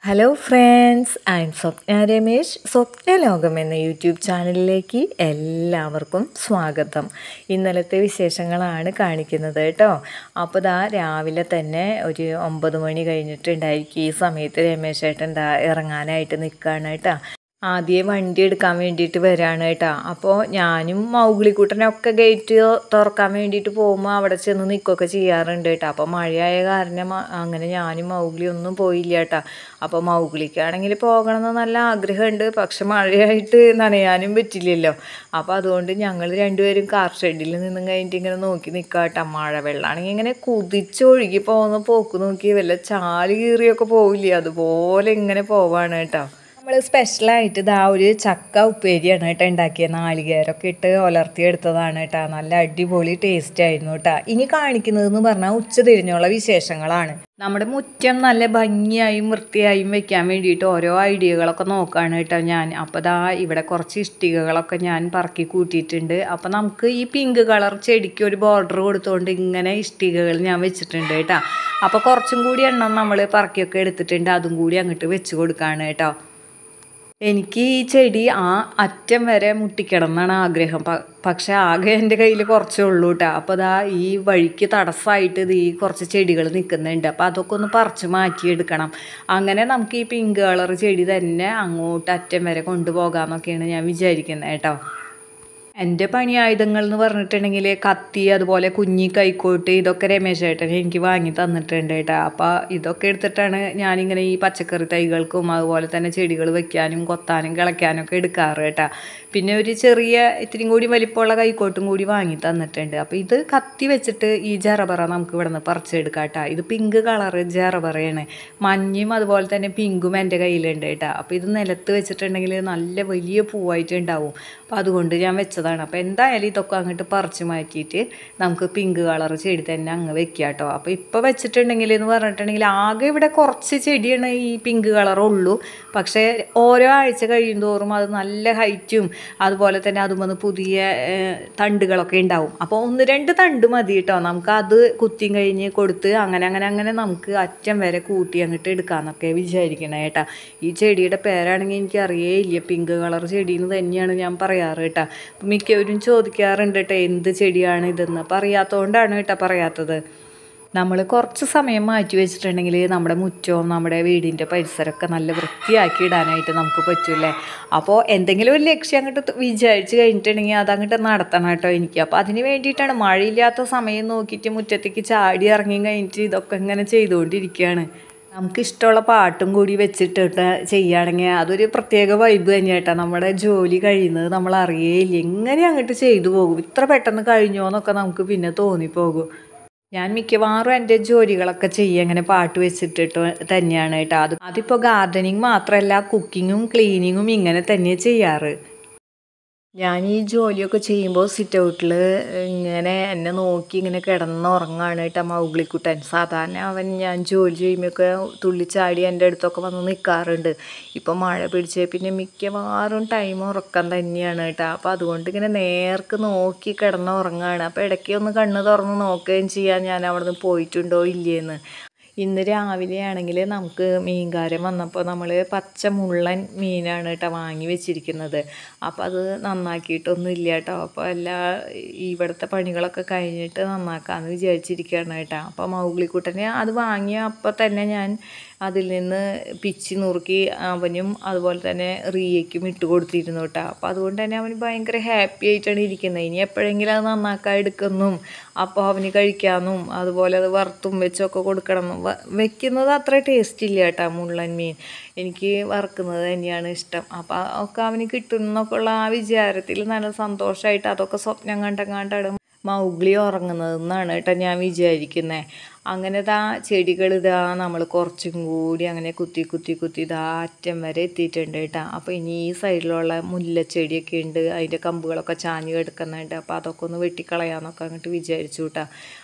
Hello friends, I am Swapna Ramesh. Swapna Lokam എന്ന YouTube ചാനലിലേക്ക് എല്ലാവർക്കും സ്വാഗതം. ഇന്നലത്തെ വിശേഷങ്ങളാണ് കാണിക്കുന്നത് കേട്ടോ. അപ്പോൾ രാവിലെ തന്നെ ഒരു 9 മണി കഴിഞ്ഞിട്ടുണ്ടായിരിക്കും. ഈ സമയത്ത് രമേശ് ഏട്ടൻ ഇറങ്ങാനായിട്ട് നിൽക്കുകയാണ് കേട്ടോ. ആദ്യം വണ്ടി എടുക്കാൻ വേണ്ടിയിട്ട് വരികയാണ് കേട്ടോ. അപ്പോൾ ഞാനും മൗഗ്ലിക്കുട്ടനൊക്കെ ഗേറ്റ് തുറക്കാൻ വേണ്ടിയിട്ട് പോകുമ്പോൾ അവിടെ ചെന്ന് നിൽക്കുകയൊക്കെ ചെയ്യാറുണ്ട് കേട്ടോ. അപ്പോൾ മഴയായ കാരണം അങ്ങനെ ഞാനും മൗഗ്ലി ഒന്നും പോയില്ല കേട്ടോ. അപ്പോൾ മൗഗ്ലിക്കാണെങ്കിൽ പോകണമെന്ന് നല്ല ആഗ്രഹമുണ്ട്, പക്ഷെ മഴയായിട്ട് നനയാനും പറ്റില്ലല്ലോ. അപ്പോൾ അതുകൊണ്ട് ഞങ്ങൾ രണ്ടുപേരും കാർ ഷെഡിൽ നിന്നും കഴിഞ്ഞിട്ട് ഇങ്ങനെ നോക്കി നിൽക്കുക കേട്ടോ. മഴവെള്ളമാണെങ്കിൽ ഇങ്ങനെ കുതിച്ചൊഴുകി പോകുന്ന പോക്ക് നോക്കി വല്ല ചാല് കീറിയൊക്കെ പോവില്ലേ, അതുപോലെ ഇങ്ങനെ പോവാണ് കേട്ടോ. നമ്മൾ സ്പെഷ്യലായിട്ട് ഒരു ചക്ക ഉപ്പേരിയാണ് കേട്ടോ ഉണ്ടാക്കിയത്. നാളികേരമൊക്കെ ഇട്ട് ഉലർത്തിയെടുത്തതാണ് കേട്ടോ. നല്ല അടിപൊളി ടേസ്റ്റ് ആയിരുന്നു കേട്ടോ. ഇനി കാണിക്കുന്നതെന്ന് പറഞ്ഞാൽ ഉച്ചതിരിഞ്ഞുള്ള വിശേഷങ്ങളാണ്. നമ്മുടെ മുറ്റം നല്ല ഭംഗിയായും വൃത്തിയായും വെക്കാൻ വേണ്ടിയിട്ട് ഓരോ ഐഡിയകളൊക്കെ നോക്കുകയാണ് കേട്ടോ ഞാൻ. അപ്പോൾ ഇവിടെ കുറച്ച് ഇഷ്ടികകളൊക്കെ ഞാൻ പറക്കി കൂട്ടിയിട്ടുണ്ട്. അപ്പോൾ നമുക്ക് ഈ പിങ്ക് കളർ ചെടിക്ക് ഒരു ബോർഡർ കൊടുത്തുകൊണ്ട് ഇങ്ങനെ ഇഷ്ടികകൾ ഞാൻ വെച്ചിട്ടുണ്ട് കേട്ടോ. അപ്പോൾ കുറച്ചും കൂടി എണ്ണം നമ്മൾ പറക്കിയൊക്കെ എടുത്തിട്ടുണ്ട്, അതും കൂടി അങ്ങോട്ട് വെച്ച് കൊടുക്കുകയാണ് കേട്ടോ. എനിക്ക് ഈ ചെടി അറ്റം വരെ മുട്ടിക്കണം എന്നാണ് ആഗ്രഹം. പക്ഷെ ആകെ എൻ്റെ കയ്യിൽ കുറച്ചേ ഉള്ളൂ കേട്ടോ. അപ്പോൾ ഈ വഴിക്ക് തടസ്സമായിട്ട് ഈ കുറച്ച് ചെടികൾ നിൽക്കുന്നുണ്ട്. അപ്പോൾ അതൊക്കെ ഒന്ന് പറിച്ച് മാറ്റിയെടുക്കണം. അങ്ങനെ നമുക്ക് ഈ പിങ്ക് കളർ ചെടി തന്നെ അങ്ങോട്ട് അറ്റം വരെ കൊണ്ടുപോകാമെന്നൊക്കെയാണ് ഞാൻ വിചാരിക്കുന്നത് കേട്ടോ. എൻ്റെ പണി ആയുധങ്ങൾ എന്ന് പറഞ്ഞിട്ടുണ്ടെങ്കിൽ കത്തി, അതുപോലെ കുഞ്ഞി കൈക്കോട്ട്, ഇതൊക്കെ രമേശ് ഏട്ടൻ എനിക്ക് വാങ്ങി തന്നിട്ടുണ്ട് കേട്ടോ. അപ്പോൾ ഇതൊക്കെ എടുത്തിട്ടാണ് ഞാനിങ്ങനെ ഈ പച്ചക്കറി തൈകൾക്കും അതുപോലെ തന്നെ ചെടികൾ വെക്കാനും കൊത്താനും കിളയ്ക്കാനും ഒക്കെ എടുക്കാറ് കേട്ടോ. പിന്നെ ഒരു ചെറിയ ഇത്തിരി കൂടി വലിപ്പമുള്ള കൈക്കോട്ടും കൂടി വാങ്ങി തന്നിട്ടുണ്ട്. അപ്പോൾ ഇത് കത്തി വെച്ചിട്ട് ഈ ജറബറ നമുക്ക് ഇവിടെ നിന്ന് പറിച്ചെടുക്കാം കേട്ടോ. ഇത് പിങ്ക് കളറ് ജറബറയാണ്. മഞ്ഞയും അതുപോലെ തന്നെ പിങ്കും എൻ്റെ കയ്യിലുണ്ട് കേട്ടോ. അപ്പോൾ ഇത് നിലത്ത് വെച്ചിട്ടുണ്ടെങ്കിൽ നല്ല വലിയ പൂവായിട്ടുണ്ടാവും. അപ്പോൾ അതുകൊണ്ട് ഞാൻ വെച്ചതാണ്. അപ്പോൾ എന്തായാലും ഇതൊക്കെ അങ്ങോട്ട് പറിച്ച് മാറ്റിയിട്ട് നമുക്ക് പിങ്ക് കളർ ചെടി തന്നെ അങ്ങ് വെക്കുക കേട്ടോ. അപ്പോൾ ഇപ്പോൾ വെച്ചിട്ടുണ്ടെങ്കിൽ എന്ന് പറഞ്ഞിട്ടുണ്ടെങ്കിൽ ആകെ ഇവിടെ കുറച്ച് ചെടിയാണ് ഈ പിങ്ക് കളറുള്ളൂ. പക്ഷേ ഓരോ ആഴ്ച കഴിയുന്തോറും അത് നല്ല ഹൈറ്റും അതുപോലെ തന്നെ അതുമെന്ന് പുതിയ തണ്ടുകളൊക്കെ ഉണ്ടാവും. അപ്പോൾ 1-2 തണ്ട് മതി കേട്ടോ. നമുക്ക് അത് കുത്തിയും കഴിഞ്ഞ് കൊടുത്ത് അങ്ങനെ നമുക്ക് അറ്റം വരെ കൂട്ടി അങ്ങോട്ട് എടുക്കാമെന്നൊക്കെ വിചാരിക്കണേ കേട്ടോ. ഈ ചെടിയുടെ പേരാണെങ്കിൽ എനിക്ക് അറിയേയില്ല. പിങ്ക് കളർ ചെടിയെന്ന് തന്നെയാണ് ഞാൻ പറയാറ് കേട്ടോ. മിക്കവരും ചോദിക്കാറുണ്ട് കേട്ടോ എന്ത് ചെടിയാണ് ഇതെന്ന്. പറയാത്തതുകൊണ്ടാണ് കേട്ടോ പറയാത്തത്. നമ്മൾ കുറച്ച് സമയം മാറ്റി വെച്ചിട്ടുണ്ടെങ്കിൽ നമ്മുടെ മുറ്റവും നമ്മുടെ വീടിൻ്റെ പരിസരമൊക്കെ നല്ല വൃത്തിയാക്കി ഇടാനായിട്ട് നമുക്ക് പറ്റില്ലേ. അപ്പോൾ എന്തെങ്കിലും ഒരു ലക്ഷ്യം അങ്ങോട്ട് വിചാരിച്ച് കഴിഞ്ഞിട്ടുണ്ടെങ്കിൽ അതങ്ങോട്ട് നടത്തണം കേട്ടോ എനിക്ക്. അപ്പോൾ അതിന് വേണ്ടിയിട്ടാണ് മഴയില്ലാത്ത സമയം നോക്കിയിട്ട് മുറ്റത്തേക്ക് ചാടി ഇറങ്ങി കഴിഞ്ഞിട്ട് ഇതൊക്കെ ഇങ്ങനെ ചെയ്തുകൊണ്ടിരിക്കുകയാണ്. നമുക്കിഷ്ടമുള്ള പാട്ടും കൂടി വെച്ചിട്ടിട്ട് ചെയ്യുകയാണെങ്കിൽ അതൊരു പ്രത്യേക വൈബ് തന്നെയായിട്ടാണ്. നമ്മുടെ ജോലി കഴിയുന്നത് നമ്മൾ അറിയേയില്ല, എങ്ങനെ അങ്ങോട്ട് ചെയ്തു പോകും. ഇത്ര പെട്ടെന്ന് കഴിഞ്ഞോ എന്നൊക്കെ നമുക്ക് പിന്നെ തോന്നിപ്പോകും. ഞാൻ മിക്കവാറും എൻ്റെ ജോലികളൊക്കെ ചെയ്യുക ഇങ്ങനെ പാട്ട് വെച്ചിട്ടിട്ട് തന്നെയാണ് കേട്ടോ. അതിപ്പോൾ ഗാർഡനിങ് മാത്രമല്ല, കുക്കിങ്ങും ക്ലീനിങ്ങും ഇങ്ങനെ തന്നെ ചെയ്യാറ്. ഞാൻ ഈ ജോലിയൊക്കെ ചെയ്യുമ്പോൾ സിറ്റ് ഔട്ടിൽ ഇങ്ങനെ എന്നെ നോക്കി ഇങ്ങനെ കിടന്നുറങ്ങാണ് കേട്ടോ മൗഗ്ലിക്കുട്ടൻ. സാധാരണ ഞാൻ ജോലി ചെയ്യുമ്പോഴൊക്കെ തുള്ളിച്ചാടി എൻ്റെ അടുത്തൊക്കെ വന്ന് നിൽക്കാറുണ്ട്. ഇപ്പോൾ മഴ പിടിച്ച് പിന്നെ മിക്കവാറും ടൈം ഉറക്കം തന്നെയാണ് കേട്ടോ. അപ്പോൾ അതുകൊണ്ട് ഇങ്ങനെ നേർക്ക് നോക്കി കിടന്നുറങ്ങാണ്. അപ്പോൾ ഇടയ്ക്ക് ഒന്ന് കണ്ണ് തുറന്ന് നോക്കുകയും ചെയ്യാൻ ഞാൻ അവിടെ നിന്ന് പോയിട്ടുണ്ടോ ഇല്ലേന്ന്. ഇന്ന് രാവിലെ ആണെങ്കിൽ നമുക്ക് മീൻകാരൻ വന്നപ്പോൾ നമ്മൾ പച്ച മുള്ളൻ മീനാണ് കേട്ടോ വാങ്ങി വെച്ചിരിക്കുന്നത്. അപ്പോൾ അത് നന്നാക്കിയിട്ടൊന്നും ഇല്ല കേട്ടോ. അപ്പോൾ ഇവിടുത്തെ പണികളൊക്കെ കഴിഞ്ഞിട്ട് നന്നാക്കാമെന്ന് വിചാരിച്ചിരിക്കുകയാണ് കേട്ടോ. അപ്പോൾ മൗഗ്ലിക്കുട്ടനെ അത് വാങ്ങിയ അപ്പോൾ തന്നെ ഞാൻ അതിൽ നിന്ന് പിച്ചി നുറുക്കി അവനും അതുപോലെ തന്നെ റിയയ്ക്കും ഇട്ട് കൊടുത്തിരുന്നു കേട്ടോ. അപ്പോൾ അതുകൊണ്ട് തന്നെ അവന് ഭയങ്കര ഹാപ്പി ആയിട്ടാണ് ഇരിക്കുന്നത്. ഇനി എപ്പോഴെങ്കിലും അത് നന്നാക്കാൻ എടുക്കുന്നും അപ്പോൾ അവന് കഴിക്കാമെന്നും അതുപോലെ അത് വറുത്തും വെച്ചൊക്കെ കൊടുക്കണം. വെക്കുന്നത് അത്ര ടേസ്റ്റ് ഇല്ല കേട്ടോ മുള്ളൻ മീൻ. എനിക്ക് വറുക്കുന്നത് തന്നെയാണ് ഇഷ്ടം. അപ്പോൾ ഒക്കെ അവന് കിട്ടുന്നൊക്കെ ഉള്ള ആ വിചാരത്തിൽ നല്ല സന്തോഷമായിട്ട് അതൊക്കെ സ്വപ്നം കണ്ടങ്ങാണ്ടാണ് മൗഗ്ലി ഉറങ്ങുന്നതെന്നാണ് കേട്ടോ ഞാൻ വിചാരിക്കുന്നത്. അങ്ങനെ ചെടികൾ നമ്മൾ കുറച്ചും കൂടി അങ്ങനെ കുത്തി അറ്റം വരെ എത്തിയിട്ടുണ്ട് കേട്ടോ. അപ്പോൾ ഇനി ഈ സൈഡിലുള്ള മുല്ലച്ചെടിയൊക്കെ ഉണ്ട്, അതിൻ്റെ കമ്പുകളൊക്കെ ചാഞ്ഞ് കിടക്കുന്നുണ്ട്. അപ്പോൾ അതൊക്കെ ഒന്ന് വെട്ടിക്കളയാമെന്നൊക്കെ അങ്ങോട്ട് വിചാരിച്ചു കേട്ടോ.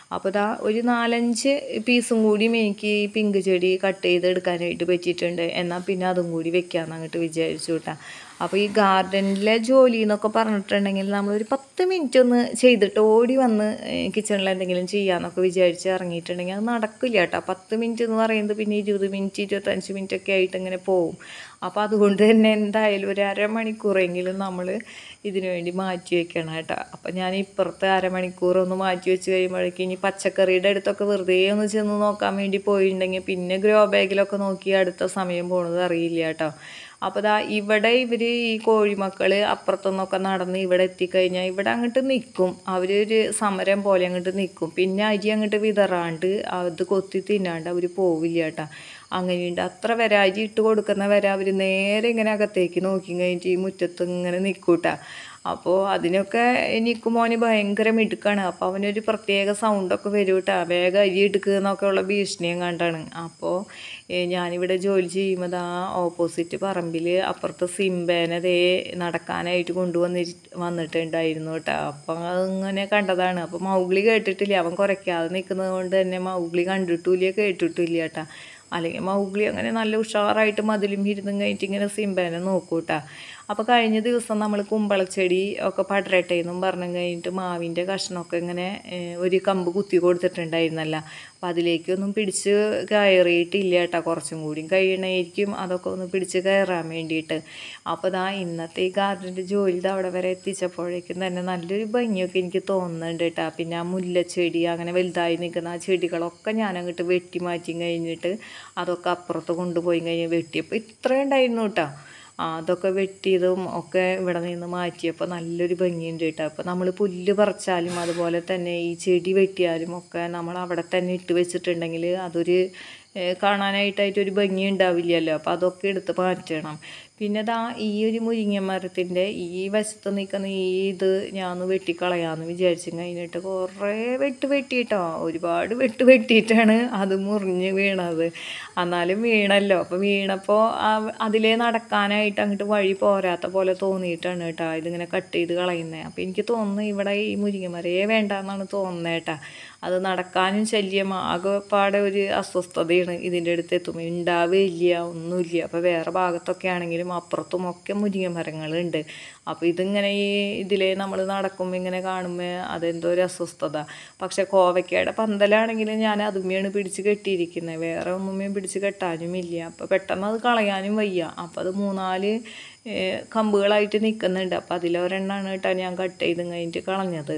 അപ്പോൾ ഇതാ ഒരു 4-5 പീസും കൂടിയും എനിക്ക് ഈ പിങ്ക് ചെടി കട്ട് ചെയ്തെടുക്കാനായിട്ട് പറ്റിയിട്ടുണ്ട്. എന്നാൽ പിന്നെ അതും കൂടി വെക്കാമെന്ന് അങ്ങോട്ട് വിചാരിച്ചു കേട്ടോ. അപ്പോൾ ഈ ഗാർഡനിലെ ജോലി എന്നൊക്കെ പറഞ്ഞിട്ടുണ്ടെങ്കിൽ നമ്മളൊരു 10 മിനിറ്റ് ഒന്ന് ചെയ്തിട്ട് ഓടി വന്ന് കിച്ചണിൽ എന്തെങ്കിലും ചെയ്യാമെന്നൊക്കെ വിചാരിച്ച് ഇറങ്ങിയിട്ടുണ്ടെങ്കിൽ അത് നടക്കില്ല കേട്ടോ. 10 മിനിറ്റ് എന്ന് പറയുന്നത് പിന്നെ 20 മിനിറ്റ് 25 മിനിറ്റ് ഒക്കെ ആയിട്ട് ഇങ്ങനെ പോവും. അപ്പോൾ അതുകൊണ്ട് തന്നെ എന്തായാലും ഒരു അരമണിക്കൂറെങ്കിലും നമ്മൾ ഇതിനു വേണ്ടി മാറ്റി വെക്കണം കേട്ടോ. അപ്പോൾ ഞാൻ ഇപ്പുറത്തെ അരമണിക്കൂർ ഒന്ന് മാറ്റി വെച്ച് കഴിയുമ്പോഴേക്കും ഇനി പച്ചക്കറിയുടെ അടുത്തൊക്കെ വെറുതെ ഒന്ന് ചെന്ന് നോക്കാൻ വേണ്ടി പോയിട്ടുണ്ടെങ്കിൽ പിന്നെ ഗ്രോ ബാഗിലൊക്കെ നോക്കി അടുത്ത സമയം പോണത് അറിയില്ല കേട്ടോ. അപ്പോൾ ദാ ഇവിടെ ഇവർ ഈ കോഴിമക്കൾ അപ്പുറത്തുനിന്നൊക്കെ നടന്ന് ഇവിടെ എത്തിക്കഴിഞ്ഞാൽ ഇവിടെ അങ്ങോട്ട് നിൽക്കും. അവരൊരു സമരം പോലെ അങ്ങോട്ട് നിൽക്കും. പിന്നെ അരി അങ്ങോട്ട് വിതറാണ്ട് അത് കൊത്തി തിന്നാണ്ട് അവർ പോവില്ല കേട്ടോ. അങ്ങനെയുണ്ട്. അത്ര വരെ അരി ഇട്ട് കൊടുക്കുന്ന വരെ അവർ നേരെ ഇങ്ങനെ അകത്തേക്ക് നോക്കി കഴിഞ്ഞിട്ട് ഈ മുറ്റത്ത് ഇങ്ങനെ നിൽക്കൂട്ടാ. അപ്പോൾ അതിനൊക്കെ എനിക്ക് മോന് ഭയങ്കര മിടുക്കാണ്. അപ്പോൾ അവനൊരു പ്രത്യേക സൗണ്ടൊക്കെ വരും കേട്ടോ. വേഗം അരി എടുക്കുക എന്നൊക്കെ ഉള്ള ഭീഷണിയും കണ്ടാണ്. അപ്പോൾ ഞാനിവിടെ ജോലി ചെയ്യുമ്പോൾ ആ ഓപ്പോസിറ്റ് പറമ്പിൽ അപ്പുറത്ത് സിംബേനതേ നടക്കാനായിട്ട് വന്നിട്ടുണ്ടായിരുന്നു കേട്ടോ. അപ്പം അതിങ്ങനെ കണ്ടതാണ്. അപ്പോൾ മൗഗ്ലി കേട്ടിട്ടില്ല. അവൻ കുറയ്ക്കാതെ നിൽക്കുന്നത് കൊണ്ട് തന്നെ മൗഗ്ലി കണ്ടിട്ടില്ല കേട്ടിട്ടില്ല കേട്ടോ. അല്ലെങ്കിൽ മൗഗ്ലി അങ്ങനെ നല്ല ഉഷാറായിട്ട് മതിലും ഇരുന്നും കഴിഞ്ഞിട്ട് ഇങ്ങനെ സിംബേനെ നോക്കൂട്ടാ. അപ്പോൾ കഴിഞ്ഞ ദിവസം നമ്മൾ കുമ്പളച്ചെടി ഒക്കെ പടരട്ടെ എന്നും പറഞ്ഞു കഴിഞ്ഞിട്ട് മാവിൻ്റെ കഷ്ണമൊക്കെ ഇങ്ങനെ ഒരു കമ്പ് കുത്തി കൊടുത്തിട്ടുണ്ടായിരുന്നല്ലോ. അപ്പോൾ അതിലേക്കൊന്നും പിടിച്ച് കയറിയിട്ടില്ല കേട്ടോ. കുറച്ചും കൂടി കഴിയണമായിരിക്കും അതൊക്കെ ഒന്ന് പിടിച്ച് കയറാൻ വേണ്ടിയിട്ട്. അപ്പോൾ ദാ ഇന്നത്തെ ഈ ഗാർഡൻ്റെ ജോലി അവിടെ വരെ എത്തിച്ചപ്പോഴേക്കും തന്നെ നല്ലൊരു ഭംഗിയൊക്കെ എനിക്ക് തോന്നുന്നുണ്ട് കേട്ടോ. പിന്നെ ആ മുല്ലച്ചെടി അങ്ങനെ വലുതായി നിൽക്കുന്ന ആ ചെടികളൊക്കെ ഞാൻ അങ്ങോട്ട് വെട്ടി മാറ്റി കഴിഞ്ഞിട്ട് അതൊക്കെ അപ്പുറത്ത് കൊണ്ടുപോയി കഴിഞ്ഞ് വെട്ടിയപ്പോൾ ഇത്രയും ഉണ്ടായിരുന്നു കേട്ടോ. അതൊക്കെ വെട്ടിയതും ഒക്കെ ഇവിടെ നിന്ന് മാറ്റിയപ്പോൾ നല്ലൊരു ഭംഗിയുണ്ട് കേട്ടോ. അപ്പോൾ നമ്മൾ പുല്ല് പറിച്ചാലും അതുപോലെ തന്നെ ഈ ചെടി വെട്ടിയാലും ഒക്കെ നമ്മൾ അവിടെ തന്നെ ഇട്ട് വെച്ചിട്ടുണ്ടെങ്കിൽ അതൊരു കാണാനായിട്ടൊരു ഭംഗി ഉണ്ടാവില്ലല്ലോ. അപ്പോൾ അതൊക്കെ എടുത്ത് മാറ്റണം. പിന്നെ ദാ ഈ ഒരു മുരിങ്ങ മരത്തിൻ്റെ ഈ വശത്ത് നിൽക്കുന്ന ഇത് ഞാൻ വെട്ടിക്കളയാമെന്ന് വിചാരിച്ചു കഴിഞ്ഞിട്ട് കുറേ വെട്ടിയിട്ടോ. ഒരുപാട് വെട്ടിയിട്ടാണ് അത് മുറിഞ്ഞ് വീണത്. എന്നാലും വീണല്ലോ. അപ്പോൾ വീണപ്പോൾ അതിലേ നടക്കാനായിട്ട് അങ്ങോട്ട് വഴി പോരാത്ത പോലെ തോന്നിയിട്ടാണ് കേട്ടോ ഇതിങ്ങനെ കട്ട് ചെയ്ത് കളയുന്നത്. അപ്പോൾ എനിക്ക് തോന്നുന്നു ഇവിടെ ഈ മുരിങ്ങ മരയെ വേണ്ടെന്നാണ് തോന്നുന്നത് കേട്ടോ. അത് നടക്കാനും ശല്യം ആകെപ്പാടെ ഒരു അസ്വസ്ഥതയാണ് ഇതിൻ്റെ അടുത്ത് എത്തുമ്പോൾ. ഉണ്ടാവുകയില്ല, ഒന്നുമില്ല. അപ്പോൾ വേറെ ഭാഗത്തൊക്കെ ആണെങ്കിലും അപ്പുറത്തും ഒക്കെ മുരിങ്ങ മരങ്ങളുണ്ട്. അപ്പോൾ ഇതിങ്ങനെ ഇതിലേ നമ്മൾ നടക്കുമ്പോൾ ഇങ്ങനെ കാണുമ്പോൾ അതെന്തോ ഒരു അസ്വസ്ഥത. പക്ഷെ കോവയ്ക്കയുടെ പന്തലാണെങ്കിൽ ഞാൻ അതുമ്മയാണ് പിടിച്ച് കെട്ടിയിരിക്കുന്നത്. വേറെ ഒന്നുമേ പിടിച്ച് കെട്ടാനുമില്ല. അപ്പോൾ പെട്ടെന്ന് അത് കളയാനും വയ്യ. അപ്പോൾ അത് 3-4 കമ്പുകളായിട്ട് നിൽക്കുന്നുണ്ട്. അപ്പോൾ അതിലൊരെണ്ണമാണ് കേട്ടോ ഞാൻ കട്ട് ചെയ്ത് കഴിഞ്ഞിട്ട് കളഞ്ഞത്.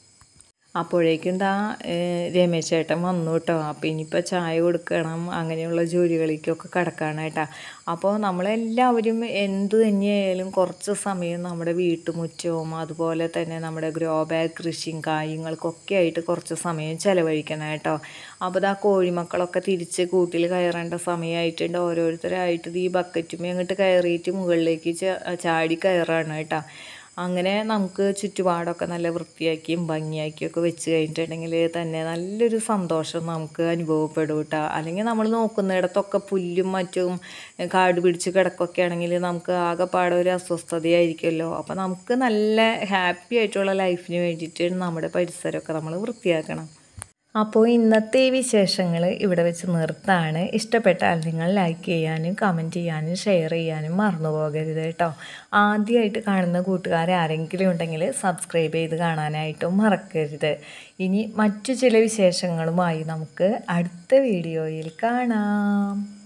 അപ്പോഴേക്കും രമേശ് ചേട്ടൻ വന്നു കേട്ടോ. അപ്പോൾ ഇനിയിപ്പോൾ ചായ കൊടുക്കണം, അങ്ങനെയുള്ള ജോലികളിലേക്കൊക്കെ കിടക്കാനായിട്ടാ. അപ്പോൾ നമ്മളെല്ലാവരും എന്ത് തന്നെയായാലും കുറച്ച് സമയം നമ്മുടെ വീട്ടുമുറ്റവും അതുപോലെ തന്നെ നമ്മുടെ ഗ്രോ ബാഗ് കൃഷിയും കാര്യങ്ങൾക്കൊക്കെ ആയിട്ട് കുറച്ച് സമയം ചിലവഴിക്കണം കേട്ടോ. അപ്പോൾ കോഴിമക്കളൊക്കെ തിരിച്ച് കൂട്ടിൽ കയറേണ്ട സമയമായിട്ടുണ്ട്. ഓരോരുത്തരായിട്ട് ഈ ബക്കറ്റുമേ അങ്ങോട്ട് കയറിയിട്ട് മുകളിലേക്ക് ചാടി കയറാണ് കേട്ടോ. അങ്ങനെ നമുക്ക് ചുറ്റുപാടൊക്കെ നല്ല വൃത്തിയാക്കിയും ഭംഗിയാക്കിയൊക്കെ വെച്ച് കഴിഞ്ഞിട്ടുണ്ടെങ്കിൽ തന്നെ നല്ലൊരു സന്തോഷം നമുക്ക് അനുഭവപ്പെടും കേട്ടോ. അല്ലെങ്കിൽ നമ്മൾ നോക്കുന്നിടത്തൊക്കെ പുല്ലും മറ്റും കാട് പിടിച്ച് കിടക്കൊക്കെ ആണെങ്കിൽ നമുക്ക് ആകെപ്പാടെ ഒരു അസ്വസ്ഥതയായിരിക്കുമല്ലോ. അപ്പോൾ നമുക്ക് നല്ല ഹാപ്പി ആയിട്ടുള്ള ലൈഫിന് വേണ്ടിയിട്ട് നമ്മുടെ പരിസരമൊക്കെ നമ്മൾ വൃത്തിയാക്കണം. അപ്പോൾ ഇന്നത്തെ ഈ വിശേഷങ്ങൾ ഇവിടെ വെച്ച് നിർത്താണ്. ഇഷ്ടപ്പെട്ടാൽ നിങ്ങൾ ലൈക്ക് ചെയ്യാനും കമൻറ്റ് ചെയ്യാനും ഷെയർ ചെയ്യാനും മറന്നു പോകരുത് കേട്ടോ. ആദ്യമായിട്ട് കാണുന്ന കൂട്ടുകാർ ആരെങ്കിലും ഉണ്ടെങ്കിൽ സബ്സ്ക്രൈബ് ചെയ്ത് കാണാനായിട്ടും മറക്കരുത്. ഇനി മറ്റു ചില വിശേഷങ്ങളുമായി നമുക്ക് അടുത്ത വീഡിയോയിൽ കാണാം.